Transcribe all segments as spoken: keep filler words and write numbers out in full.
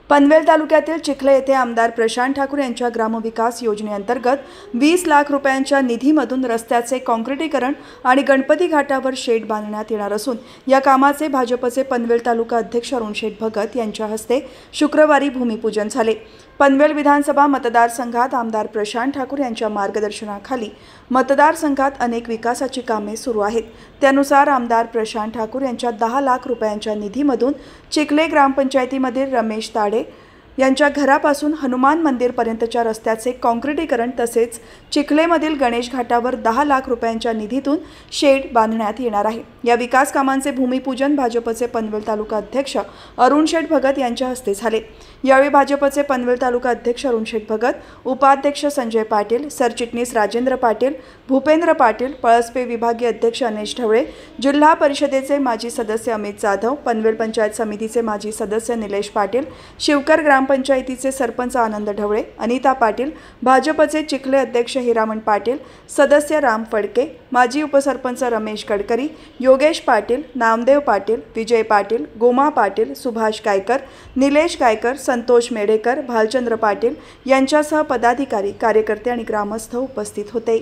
पनवेल तालुक्यातील चिखले येथे आमदार प्रशांत ठाकूर यांच्या ग्रामविकास योजनेअंतर्गत वीस लाख रुपयांच्या निधीमधून रस्त्याचे काँक्रिटीकरण आणि गणपती घाटावर शेड बांधण्यात येणार असून या कामाचे भाजपचे पनवेल तालुका अध्यक्ष अरुण शेठ भगत यांच्या हस्ते शुक्रवारी भूमिपूजन झाले। पनवेल विधानसभा मतदारसंघात आमदार प्रशांत ठाकूर यांच्या मार्गदर्शनाखाली मतदारसंघात अनेक विकासाची कामे सुरू आहेत। त्यानुसार आमदार प्रशांत ठाकूर यांच्या दहा लाख रुपयांच्या निधीमधून चिखले ग्रामपंचायतीमधील रमेश ताडे यांच्या घरापासून हनुमान मंदिरपर्यंतच्या रस्त्याचे काँक्रिटीकरण तसेच चिखलेमधील गणेश घाटावर दहा लाख रुपयांच्या निधीतून शेड बांधण्यात येणार आहे। या विकास कामांचे भूमिपूजन भाजपचे पनवेल तालुका अध्यक्ष अरुण शेठ भगत यांच्या हस्ते झाले। यावेळी भाजपचे पनवेल तालुका अध्यक्ष अरुण शेठ भगत, उपाध्यक्ष संजय पाटील, सरचिटणीस राजेंद्र पाटील, भूपेंद्र पाटील, पळसपे विभागीय अध्यक्ष अनेश ढवळे, जिल्हा परिषदेचे माजी सदस्य अमित जाधव, पनवेल पंचायत समितीचे माजी सदस्य निलेश पाटील, शिवकर ग्रामपंचायतीचे सरपंच आनंद ढवळे, अनिता पाटील, भाजपचे चिखले अध्यक्ष हिरामण पाटील, सदस्य राम फडके, माजी उपसरपंच रमेश गडकरी, योगेश पाटील, नामदेव पाटील, विजय पाटील, गोमा पाटील, सुभाष गायकर, निलेश गायकर, संतोष मेढेकर, भालचंद्र पाटील यांच्यासह पदाधिकारी, कार्यकर्ते आणि ग्रामस्थ उपस्थित होते।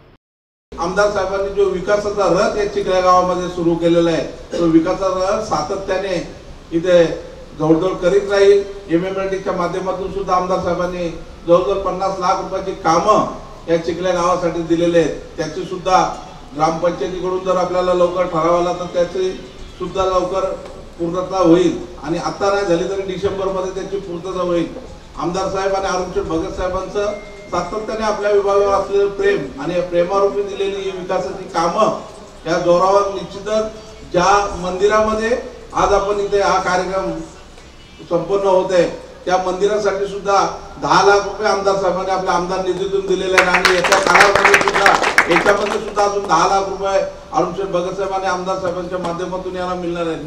आमदार साहेबांनी जो विकासाचा रथ या चिखले गावामध्ये सुरू केलेला आहे तो विकासाचा रथ सातत्याने इथे जवळजवळ करीत राहील। एमएमएलडीच्या माध्यमातून सुद्धा आमदार साहेबांनी जवळजवळ पन्नास लाख रुपयाची कामं या चिखले गावासाठी दिलेले आहेत। त्याची सुद्धा ग्रामपंचायतीकडून जर आपल्याला लवकर ठराव आला तर त्याची सुद्धा लवकर पूर्तता होईल आणि आता नाही झाली तरी डिसेंबर मध्ये त्याची पूर्तता होईल। आमदार साहेब आणि अरुण शेठ भगत साहेबांचं सातत्याने आपल्या विभागावर असलेलं प्रेम आणि प्रेमारूपी दिलेली ही विकासाची कामं या जोरावर निश्चितच ज्या मंदिरामध्ये आज आपण इथे हा कार्यक्रम संपन्न होत आहे त्या मंदिरासाठी सुद्धा दहा लाख रुपये आमदार साहेबांनी आपल्या आमदार निधीतून दिलेले आहेत आणि याच्या कालावधीमध्ये सुद्धा याच्यामध्ये सुद्धा अजून दहा लाख रुपये अरुण शेठ भगत साहेब आणि आमदार साहेबांच्या माध्यमातून यांना मिळणार आहेत।